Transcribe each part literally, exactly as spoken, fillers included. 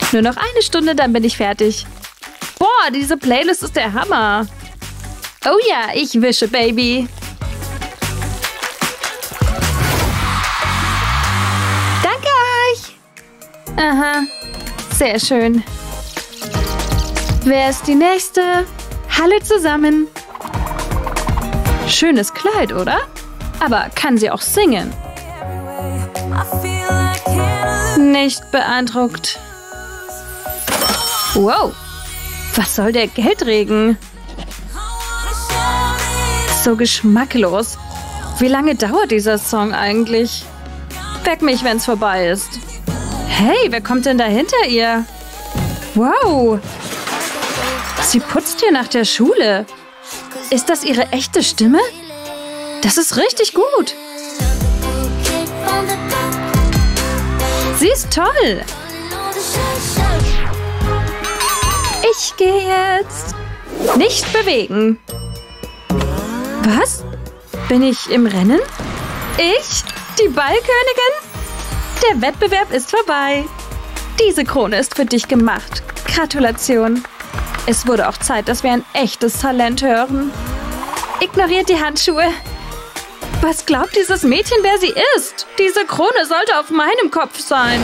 Nur noch eine Stunde, dann bin ich fertig. Boah, diese Playlist ist der Hammer. Oh ja, ich wische, Baby. Danke euch. Aha, sehr schön. Wer ist die Nächste? Hallo zusammen. Schönes Kleid, oder? Aber kann sie auch singen? Nicht beeindruckt. Wow, was soll der Geldregen? So geschmacklos. Wie lange dauert dieser Song eigentlich? Weck mich, wenn's vorbei ist. Hey, wer kommt denn da hinter ihr? Wow. Sie putzt hier nach der Schule. Ist das ihre echte Stimme? Das ist richtig gut. Sie ist toll. Ich gehe jetzt. Nicht bewegen. Was? Bin ich im Rennen? Ich? Die Ballkönigin? Der Wettbewerb ist vorbei. Diese Krone ist für dich gemacht. Gratulation. Es wurde auch Zeit, dass wir ein echtes Talent hören. Ignoriert die Handschuhe. Was glaubt dieses Mädchen, wer sie ist? Diese Krone sollte auf meinem Kopf sein.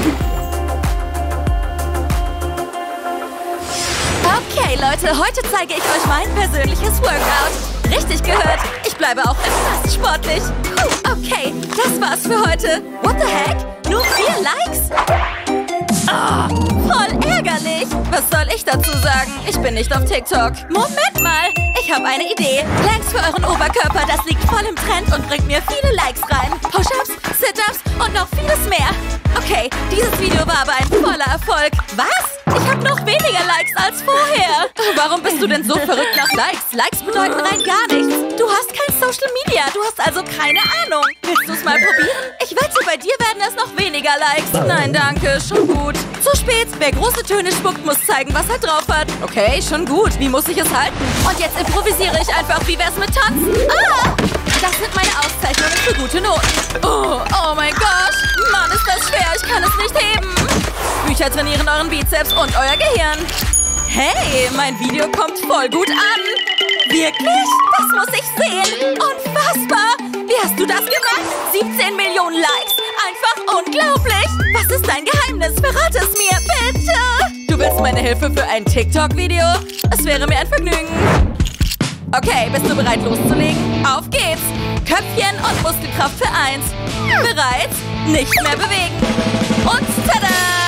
Okay, Leute, heute zeige ich euch mein persönliches Workout. Richtig gehört, ich bleibe auch fast sportlich. Puh, okay, das war's für heute. What the heck? Nur vier Likes? Ah, voll ärgerlich. Was soll ich dazu sagen? Ich bin nicht auf TikTok. Moment mal, ich habe eine Idee. Likes für euren Oberkörper, das liegt voll im Trend und bringt mir viele Likes rein. Push-ups, Sit-ups und noch vieles mehr. Okay, dieses Video war aber ein voller Erfolg. Was? Ich habe noch weniger Likes als vorher. Warum bist du denn so verrückt nach Likes? Likes bedeuten rein gar nichts. Du hast kein Social Media, du hast also keine Ahnung. Willst du es mal probieren? Ich wette, bei dir werden es noch weniger Likes. Nein, danke, schon gut. Zu spät. Wer große Töne spuckt, muss zeigen, was er drauf hat. Okay, schon gut. Wie muss ich es halten? Und jetzt improvisiere ich einfach. Wie wär's mit Tanzen? Ah! Das sind meine Auszeichnungen für gute Noten. Oh, oh mein Gott. Mann, ist das schwer. Ich kann es nicht heben. Bücher trainieren euren Bizeps und euer Gehirn. Hey, mein Video kommt voll gut an. Wirklich? Das muss ich sehen. Unfassbar. Wie hast du das gemacht? siebzehn Millionen Likes? Einfach unglaublich. Was ist dein Geheimnis? Verrate es mir, bitte. Du willst meine Hilfe für ein TikTok-Video? Es wäre mir ein Vergnügen. Okay, bist du bereit loszulegen? Auf geht's! Köpfchen und Muskelkraft für eins. Bereit? Nicht mehr bewegen. Und tada!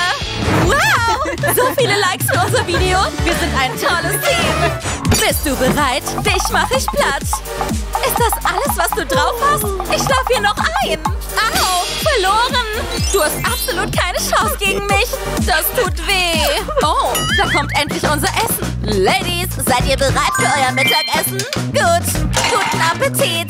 Wow! So viele Likes für unser Video. Wir sind ein tolles Team. Bist du bereit? Dich mache ich platt. Ist das alles, was du drauf hast? Ich schlaf hier noch ein. Au! Verloren! Du hast absolut keine Chance gegen mich. Das tut weh. Oh, da kommt endlich unser Essen. Ladies, seid ihr bereit für euer Mittagessen? Gut. Guten Appetit.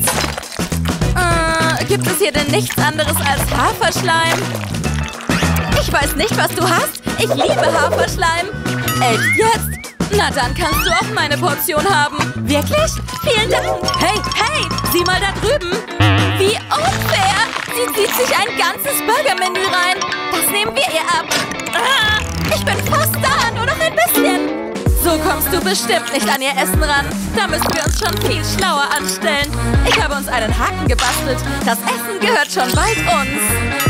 Äh, gibt es hier denn nichts anderes als Haferschleim? Ich weiß nicht, was du hast. Ich liebe Haferschleim. Echt jetzt? Na, dann kannst du auch meine Portion haben. Wirklich? Vielen Dank. Hey, hey, sieh mal da drüben. Wie unfair. Sie zieht sich ein ganzes Burgermenü rein. Das nehmen wir ihr ab. Ah, ich bin fast da, nur noch ein bisschen. So kommst du bestimmt nicht an ihr Essen ran. Da müssen wir uns schon viel schlauer anstellen. Ich habe uns einen Haken gebastelt. Das Essen gehört schon bald uns.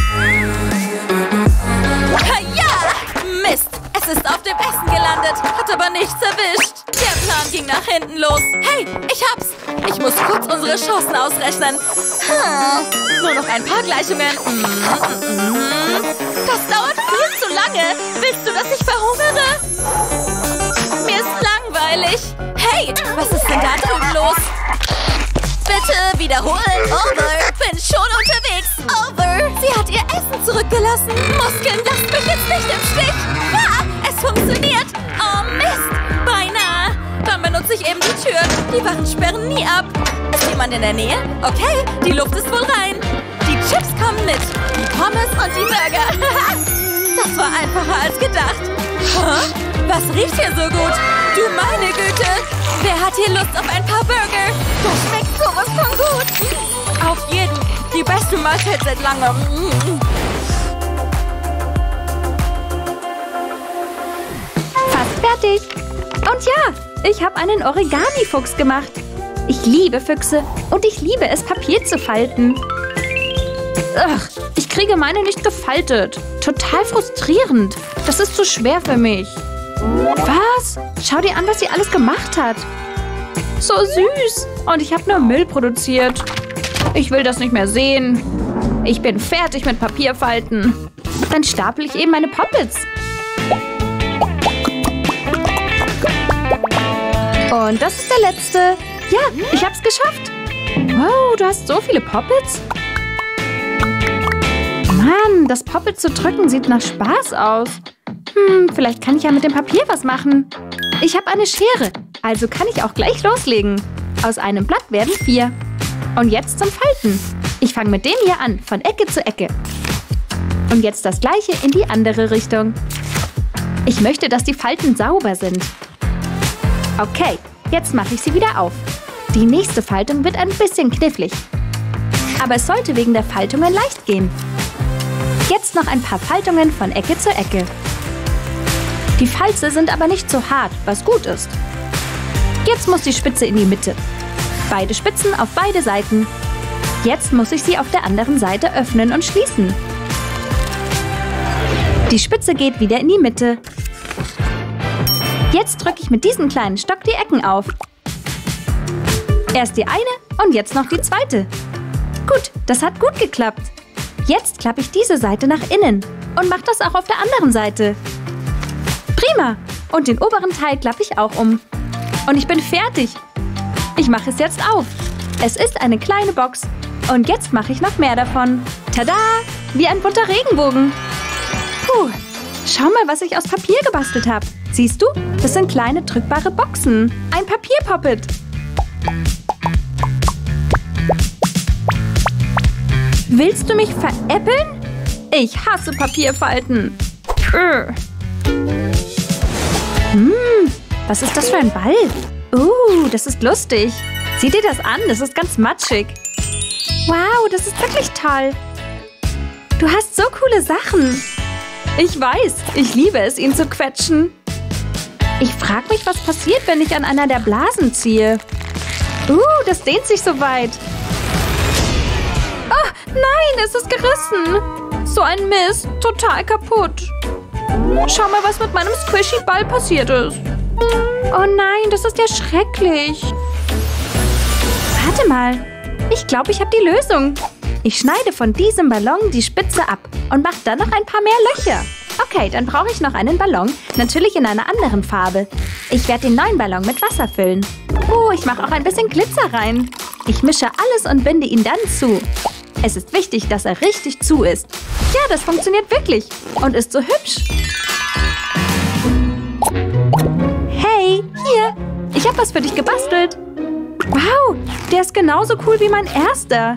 Ja! Mist! Es ist auf dem Essen gelandet, hat aber nichts erwischt. Der Plan ging nach hinten los. Hey, ich hab's! Ich muss kurz unsere Chancen ausrechnen. Hm, nur noch ein paar Gleichungen. Mm, mm, mm. Das dauert viel zu lange. Willst du, dass ich verhungere? Mir ist langweilig. Hey, was ist denn da drüben los? Bitte wiederholen. Over. Bin schon unterwegs. Over. Sie hat ihr Essen zurückgelassen. Muskeln, lasst mich jetzt nicht im Stich. Ah, es funktioniert. Oh Mist. Beinahe. Dann benutze ich eben die Tür. Die Wachen sperren nie ab. Ist jemand in der Nähe? Okay, die Luft ist wohl rein. Die Chips kommen mit. Die Pommes und die Burger. Das war einfacher als gedacht. Huh? Was riecht hier so gut? Du meine Güte! Wer hat hier Lust auf ein paar Burger? Das schmeckt sowas von gut! Auf jeden! Die beste Mahlzeit seit langem! Fertig. Und ja, ich habe einen Origami-Fuchs gemacht. Ich liebe Füchse und ich liebe es, Papier zu falten. Ugh, ich kriege meine nicht gefaltet. Total frustrierend. Das ist zu schwer für mich. Was? Schau dir an, was sie alles gemacht hat. So süß. Und ich habe nur Müll produziert. Ich will das nicht mehr sehen. Ich bin fertig mit Papierfalten. Dann stapel ich eben meine Poppets. Und das ist der letzte. Ja, ich hab's geschafft. Wow, du hast so viele Poppets. Mann, das Poppet zu drücken sieht nach Spaß aus. Hm, vielleicht kann ich ja mit dem Papier was machen. Ich habe eine Schere, also kann ich auch gleich loslegen. Aus einem Blatt werden vier. Und jetzt zum Falten. Ich fange mit dem hier an, von Ecke zu Ecke. Und jetzt das gleiche in die andere Richtung. Ich möchte, dass die Falten sauber sind. Okay, jetzt mache ich sie wieder auf. Die nächste Faltung wird ein bisschen knifflig. Aber es sollte wegen der Faltungen leicht gehen. Jetzt noch ein paar Faltungen von Ecke zu Ecke. Die Falze sind aber nicht so hart, was gut ist. Jetzt muss die Spitze in die Mitte. Beide Spitzen auf beide Seiten. Jetzt muss ich sie auf der anderen Seite öffnen und schließen. Die Spitze geht wieder in die Mitte. Jetzt drücke ich mit diesem kleinen Stock die Ecken auf. Erst die eine und jetzt noch die zweite. Gut, das hat gut geklappt. Jetzt klappe ich diese Seite nach innen und mache das auch auf der anderen Seite. Prima! Und den oberen Teil klappe ich auch um. Und ich bin fertig. Ich mache es jetzt auf. Es ist eine kleine Box. Und jetzt mache ich noch mehr davon. Tada! Wie ein bunter Regenbogen. Puh, schau mal, was ich aus Papier gebastelt habe. Siehst du? Das sind kleine drückbare Boxen. Ein Papierpoppet. Willst du mich veräppeln? Ich hasse Papierfalten. Äh. Hm, was ist das für ein Ball? Uh, das ist lustig. Sieh dir das an, das ist ganz matschig. Wow, das ist wirklich toll. Du hast so coole Sachen. Ich weiß, ich liebe es, ihn zu quetschen. Ich frage mich, was passiert, wenn ich an einer der Blasen ziehe. Uh, das dehnt sich so weit. Oh, nein, es ist gerissen. So ein Mist, total kaputt. Schau mal, was mit meinem Squishy-Ball passiert ist. Oh nein, das ist ja schrecklich. Warte mal, ich glaube, ich habe die Lösung. Ich schneide von diesem Ballon die Spitze ab und mache dann noch ein paar mehr Löcher. Okay, dann brauche ich noch einen Ballon, natürlich in einer anderen Farbe. Ich werde den neuen Ballon mit Wasser füllen. Oh, ich mache auch ein bisschen Glitzer rein. Ich mische alles und binde ihn dann zu. Es ist wichtig, dass er richtig zu ist. Ja, das funktioniert wirklich und ist so hübsch. Hey, hier, ich habe was für dich gebastelt. Wow, der ist genauso cool wie mein erster.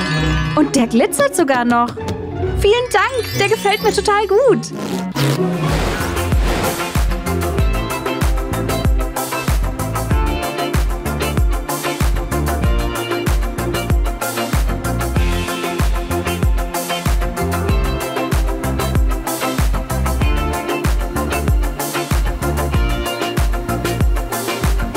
Und der glitzert sogar noch. Vielen Dank, der gefällt mir total gut.